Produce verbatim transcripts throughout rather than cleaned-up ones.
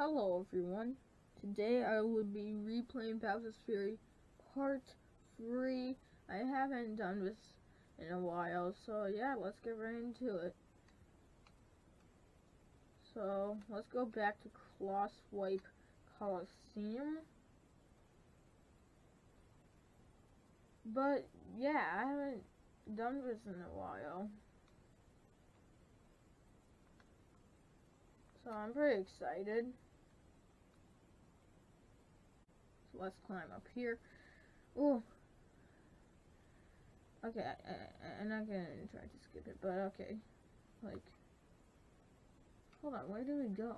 Hello everyone, today I will be replaying Bowser's Fury Part three. I haven't done this in a while, so yeah, let's get right into it. So, let's go back to Crosswipe Coliseum. But, yeah, I haven't done this in a while. So I'm pretty excited. So let's climb up here. Ooh. Okay, I, I, I'm not gonna try to skip it, but okay. Like, hold on, where do we go?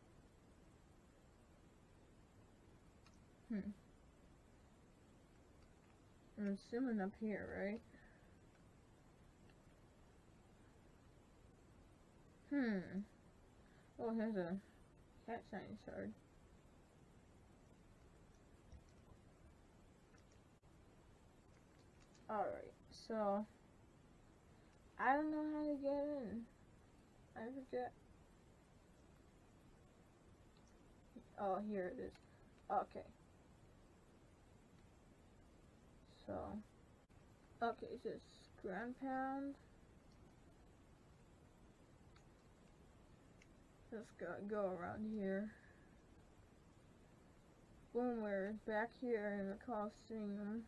Hmm. I'm assuming up here, right? Hmm. Oh, here's a cat shiny shard. Alright, so I don't know how to get in. I forget. Oh, here it is. Okay. So, okay, it's just ground pound. Just go, go around here. Boom, we're back here in the Coliseum.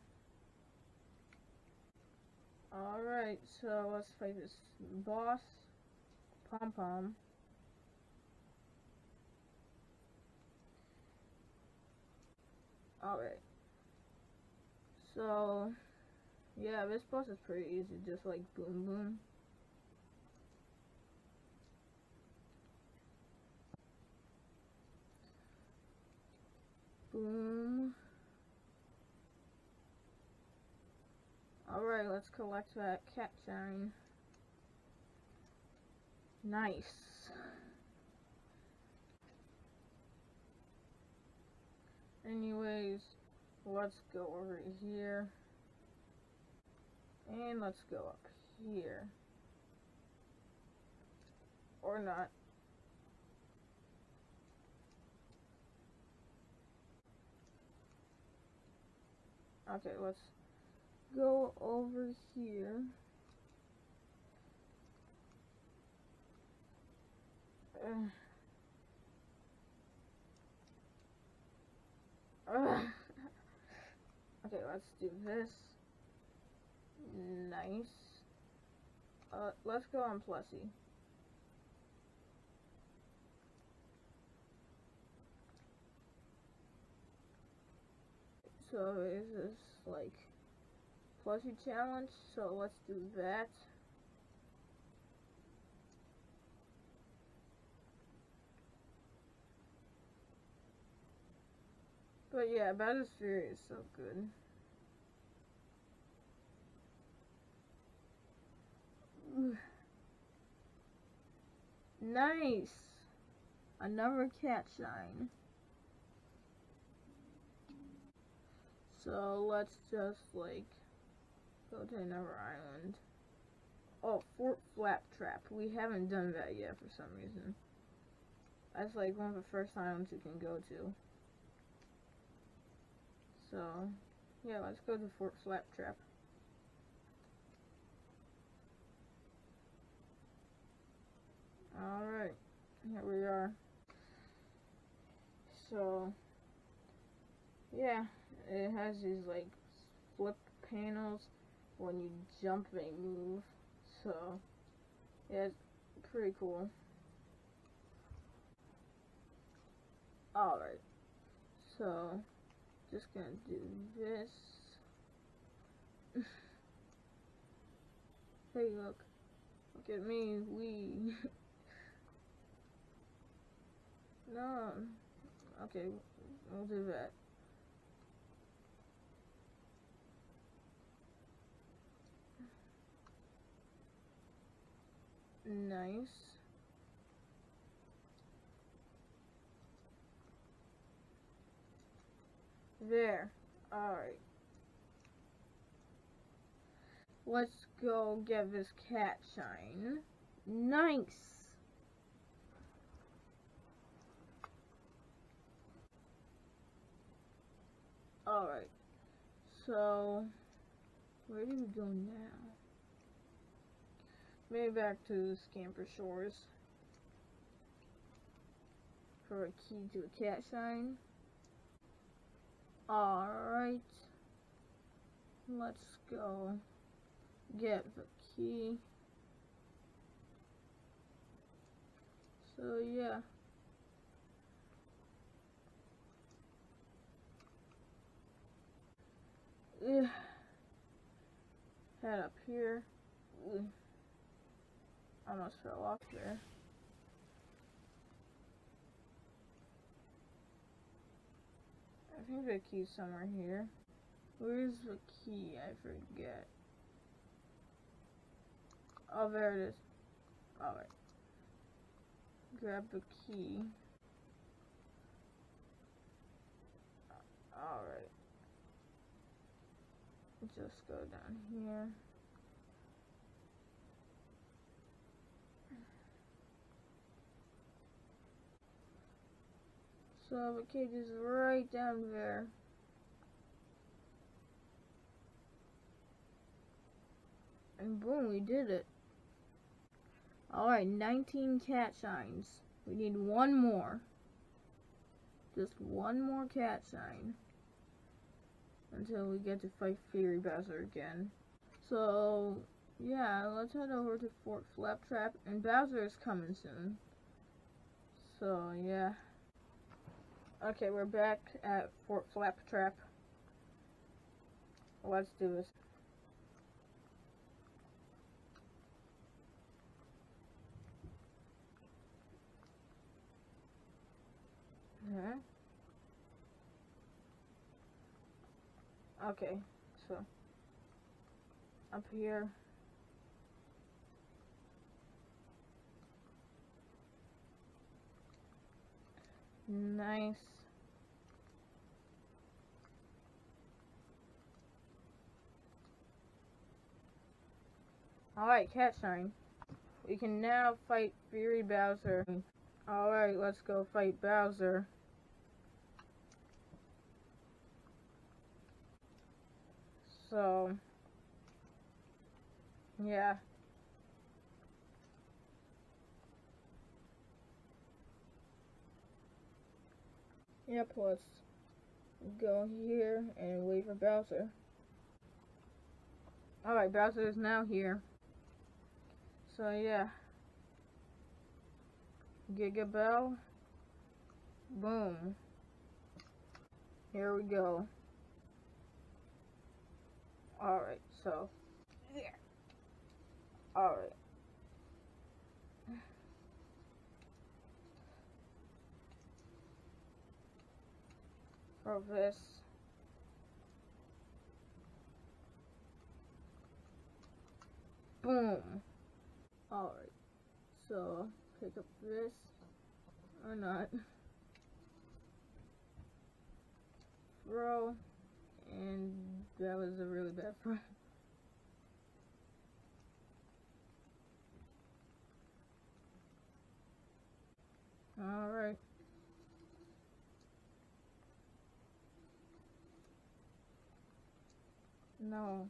Alright, so let's fight this boss, Pom Pom. Alright. So, yeah, this boss is pretty easy, just like boom boom. Boom. Alright, let's collect that cat shine. Nice. Anyways, let's go over here. And let's go up here. Or not. Okay, let's go over here. Uh. Uh. Okay, let's do this. Nice. Uh, let's go on Plussy. So is this like Plushie challenge? So let's do that. But yeah, Bowser's Fury is so good. Nice! Another cat shine. So let's just like go to another island. Oh, Fort FlapTrap. We haven't done that yet for some reason. That's like one of the first islands you can go to. So, yeah, let's go to Fort FlapTrap. Alright, here we are. So, yeah, it has these like flip panels. When you jump, they move. So, yeah, it's pretty cool. Alright, so, just gonna do this. Hey, look. Look at me, wee. No. Okay, we'll do that. Nice. There. Alright. Let's go get this cat shine. Nice. Alright. So, where do we go now? Maybe back to Scamper Shores. For a key to a cat shine. Alright. Let's go get the key. So yeah. Ugh. Head up here. Ugh. Almost fell off there. I think the key's somewhere here. Where's the key? I forget. Oh, there it is. Alright. Grab the key. Alright. Just go down here. So the cage is right down there. And boom, we did it. Alright, nineteen cat shines. We need one more. Just one more cat shine. Until we get to fight Fury Bowser again. So, yeah, let's head over to Fort FlapTrap. And Bowser is coming soon. So, yeah. Okay, we're back at Fort FlapTrap. Let's do this. Uh-huh. Okay, so up here. Nice. Alright, cat shine. We can now fight Fury Bowser. Alright, let's go fight Bowser. So, yeah. Yep, let's go here and wait for Bowser. Alright, Bowser is now here. So, yeah. Giga Bell. Boom. Here we go. Alright, so. Yeah. Alright. For this. Boom. Alright. So, pick up this. Or not. Throw. And that was a really bad throw. Alright. No.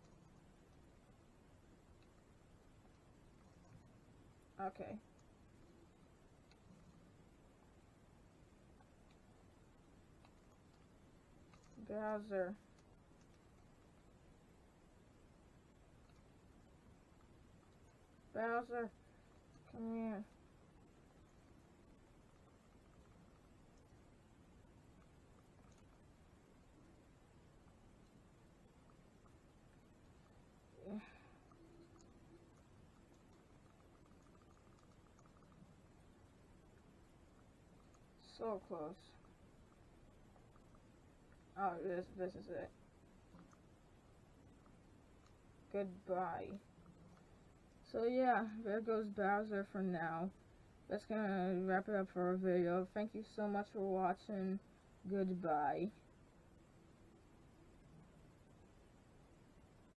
Okay. Bowser. Bowser, come here. So close. Oh, this this is it. Goodbye. So yeah, there goes Bowser for now. That's gonna wrap it up for our video. Thank you so much for watching. Goodbye.